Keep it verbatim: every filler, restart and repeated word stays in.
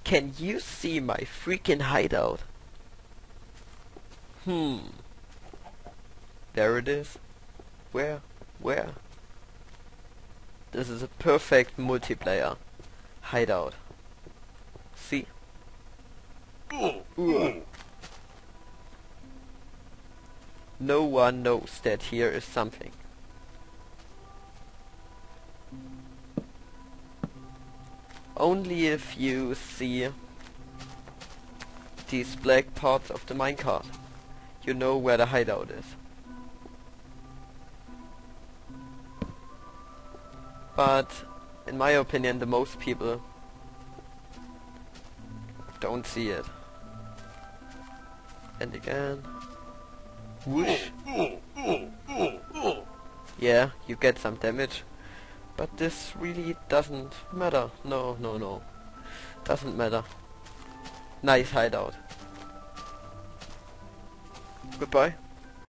Can you see my freaking hideout? Hmm. There it is. Where? Where? This is a perfect multiplayer hideout. See? Ugh. No one knows that here is something. Only if you see these black parts of the minecart, you know where the hideout is. But in my opinion, the most people don't see it. And again, whoosh. Yeah, you get some damage, but this really doesn't matter. No, no, no, doesn't matter. Nice hideout. Goodbye.